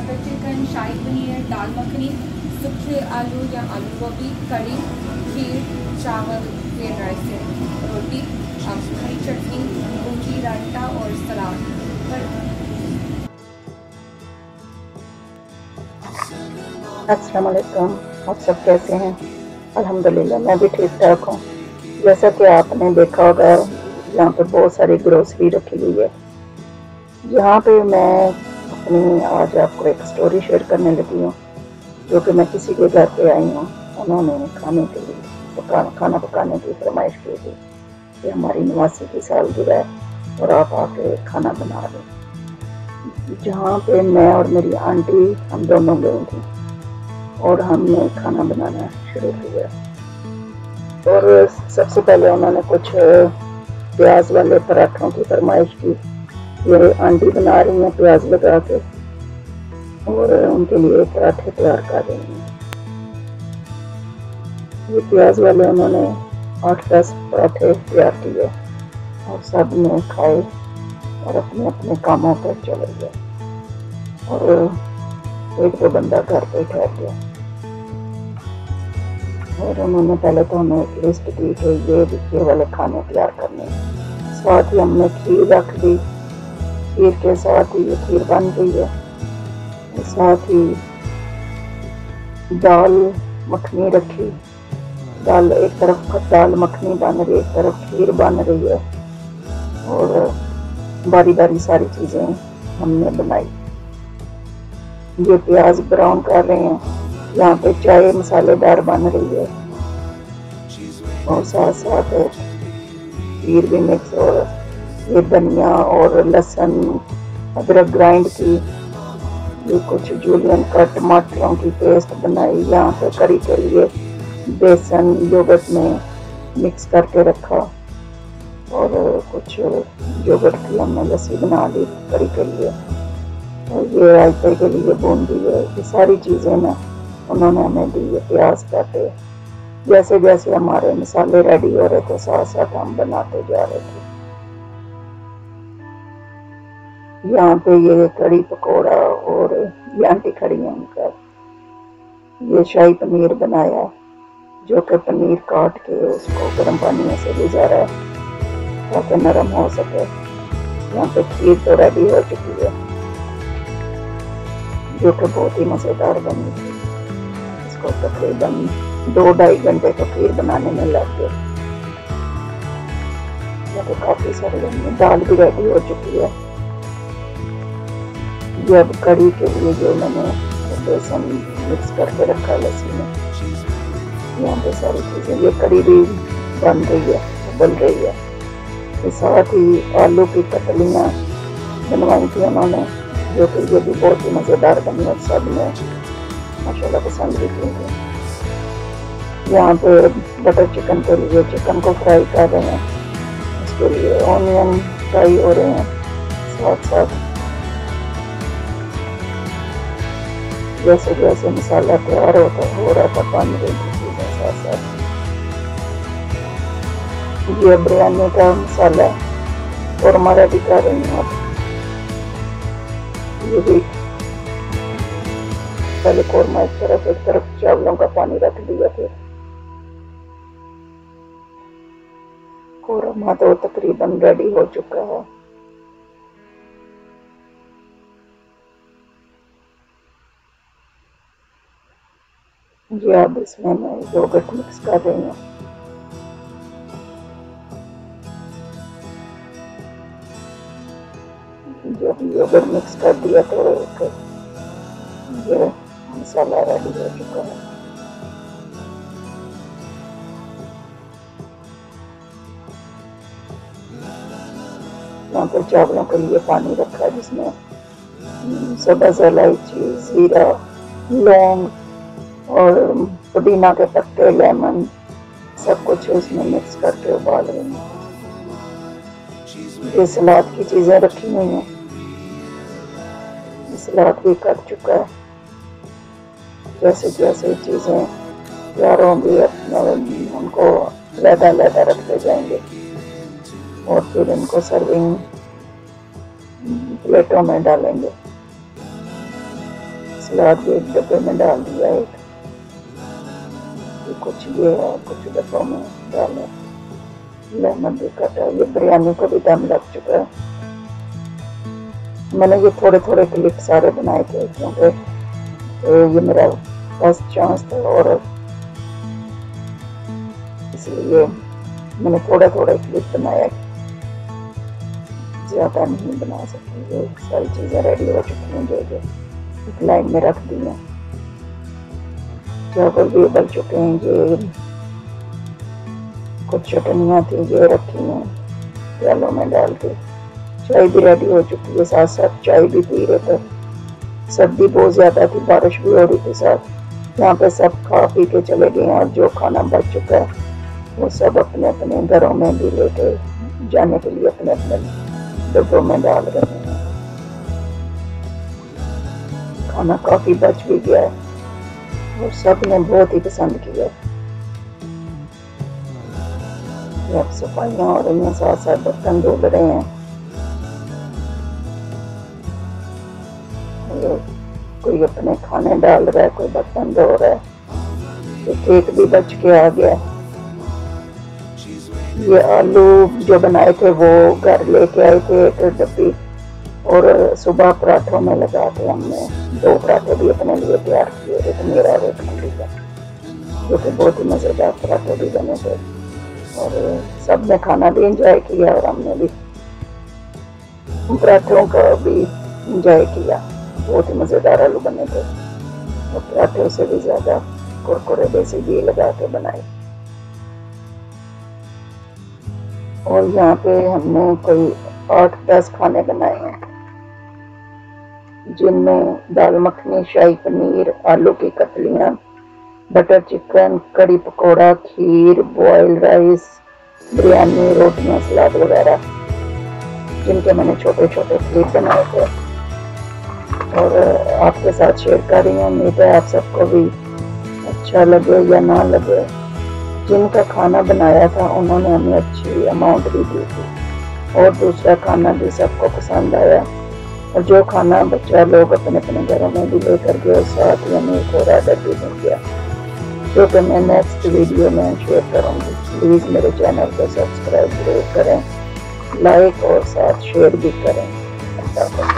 Butter chicken, shahi paneer, dal makhani, सूखे आलू या आलू गोभी, कड़ी, खीर, चावल, फ्राइड राइस, रोटी, हरी चटनी, बूंदी, रायता और सलाद। अस्सलाम वालेकुम, आप सब कैसे हैं? अल्हम्दुलिल्लाह मैं भी ठीक ठाक हूँ। जैसा कि आपने देखा होगा यहाँ पे बहुत सारी ग्रोसरी रखी हुई है। यहाँ पे मैं अपनी आज आपको एक स्टोरी शेयर करने लगी हूँ, जो कि मैं किसी के घर पे आई हूँ। उन्होंने खाने के लिए खाना पकाने की फरमाइश की थी कि हमारी 89 की सालगिरह है और आप आके खाना बना दें। जहाँ पे मैं और मेरी आंटी हम दोनों गई थी और हमने खाना बनाना शुरू किया। और सबसे पहले उन्होंने कुछ प्याज वाले पराठों की फरमाइश की। ये आंटी बना रही हैं प्याज लगा के और उनके लिए पराठे तैयार कर रही हैं। ये प्याज वाले उन्होंने 8-10 पराठे तैयार किए और सब ने खाए और अपने अपने कामों पर चले गए। और एक दो बंदा घर पे ठहर गया और उन्होंने पहले तो हमें एक लिस्ट दी कि ये वाले खाने तैयार करने। साथ ही हमने खीर रख दी, खीर के साथ ही ये खीर बन गई है। साथ ही दाल मखनी रखी, दाल एक तरफ दाल मखनी बन रही है, एक तरफ खीर बन रही है और बारी बारी सारी चीज़ें हमने बनाई। ये प्याज ब्राउन कर रहे हैं, यहाँ पे चाय मसालेदार बन रही है और साथ साथ खीर भी मिक्स। और ये धनिया और लहसुन अदरक ग्राइंड की, ये कुछ जूलियन कट टमाटरों की पेस्ट बनाई। यहाँ पे करी के लिए बेसन योगर्ट में मिक्स करके रखा और कुछ योगर्ट की हमने लस्सी बना ली करी के लिए। और ये रायते के लिए बूंदी है। ये सारी चीज़ें ना उन्होंने हमें दी है। प्याज काटे, जैसे जैसे हमारे मसाले रेडी हो रहे थे साथ साथ हम बनाते जा रहे थे। यहाँ पे ये कड़ी पकौड़ा और ये आंटी खड़ी है उनका, ये शाही पनीर बनाया, जो कि पनीर काट के उसको गर्म पानी में से गुजारा ताकि नरम हो सके। यहाँ पे खीर तो रेडी हो चुकी है, जो कि बहुत ही मज़ेदार बनी थी। इसको तकरीबन 2-2.5 घंटे तो खीर बनाने में लग गए, तो काफ़ी सारी बनी। दाल भी रेडी हो चुकी है। ये अब कड़ी के लिए जो मैंने बेसन मिक्स करके रखा है लस्सी में, यहाँ पे सारी चीज़ें, ये कड़ी भी बन रही है, उबल रही है। तो साथ ही आलू की कतलियाँ बनवाई थी उन्होंने, जो कि ये भी बहुत ही मज़ेदार बनी और सब ने माशाल्लाह पसंद भी की थी। यहाँ पे बटर चिकन के लिए चिकन को फ्राई कर रहे हैं, उसके लिए ऑनियन फ्राई हो रहे हैं। साथ साथ जैसे जैसे मसाला तैयार हो रहा था बन रही थी चीज़ें साथ साथ। ये बिरयानी का मसाला और हमारा भी कर रही हूँ अब। ये भी पहले कौरमा एक तरफ चावलों का पानी रख दिया, फिर कौरमा तो तकरीबन रेडी हो चुका है। जी अब इसमें मैं योगर्ट मिक्स कर रही हूँ। जब योगर्ट मिक्स कर दिया तो ये मसाला रेडी हो चुका है। यहाँ पर चावलों के लिए पानी रखा है, जिसमें सब्ज़ इलायची, जीरा, लौंग और पुदीना के पत्ते, लेमन, सब कुछ उसमें मिक्स करके उबाल रही हूँ। ये सलाद की चीज़ें रखी हुई हैं, सलाद भी कट चुका है। जैसे जैसे चीज़ें तैयार होंगी उनको लहदा रखते जाएंगे और फिर इनको सर्विंग प्लेटों में डालेंगे। सलाद भी एक डब्बे में डाल दिया एक, कुछ ये है कुछ डब्बों में डाले, लेमन भी कटा। ये बिरयानी को भी दम लग चुका है। मैंने ये थोड़े थोड़े क्लिप सारे बनाए थे क्योंकि ये मेरा फर्स्ट चांस था और इसलिए मैंने थोड़ा थोड़ा क्लिप बनाया, ज़्यादा नहीं बना सकती। ये सारी चीज़ें रेडी हो चुकी हैं जो जो एक लाइन में रख दी हैं। चावल भी उबल चुके हैं, ये कुछ चटनियाँ थी ये रखी हैं प्यालों में डाल के। चाय भी रेडी हो चुकी है, साथ साथ चाय भी पी रहे थे। सर्दी बहुत ज़्यादा थी, बारिश भी हो रही थी साथ। यहाँ पे सब खा पी के चले गए हैं और जो खाना बच चुका है वो सब अपने अपने घरों में भी लेके जाने के लिए अपने अपने डब्बों में डाल रहे हैं। खाना काफ़ी बच भी गया है और सब ने बहुत ही पसंद किया। अब सफाइयाँ हो रही हैं, साथ साथ बर्तन धो रहे हैं। कोई अपने खाने डाल रहा है, कोई बर्तन धो रहा है। तो केक भी बच के आ गया। ये आलू जो बनाए थे वो घर लेके आए थे एक डब्बी, और सुबह पराठों में लगा के हमने 2 पराठे भी अपने लिए तैयार किए थे, तो मेरा और एक मंडी का, जो कि बहुत ही मज़ेदार पराठे भी बने थे। और सब ने खाना भी इंजॉय किया और हमने भी पराठों का भी इंजॉय किया। बहुत ही मज़ेदार आलू बने थे और पराठों से भी ज़्यादा कुरकुरे देसी घी लगा के बनाए। और यहाँ पे हमने कोई 8-10 खाने बनाए हैं, जिनमें दाल मखनी, शाही पनीर, आलू की कतलियाँ, butter chicken, kadhi pakora, kheer, boil rice, biryani, रोटियाँ, सलाद वगैरह, जिनके मैंने छोटे छोटे क्लिप बनाए थे और आपके साथ शेयर कर रही हूँ। उम्मीद है आप सबको भी अच्छा लगे या ना लगे। जिनका खाना बनाया था उन्होंने हमें अच्छी अमाउंट भी दी थी और दूसरा खाना भी सबको पसंद आया। और जो खाना बच्चा लोग अपने अपने घरों में भी लेकर गए, साथ ही हमें एक और ऑर्डर भी मिल गया, जो कि मैं नेक्स्ट वीडियो में शेयर करूँगी। प्लीज़ मेरे चैनल को सब्सक्राइब जरूर करें, लाइक और साथ शेयर भी करें।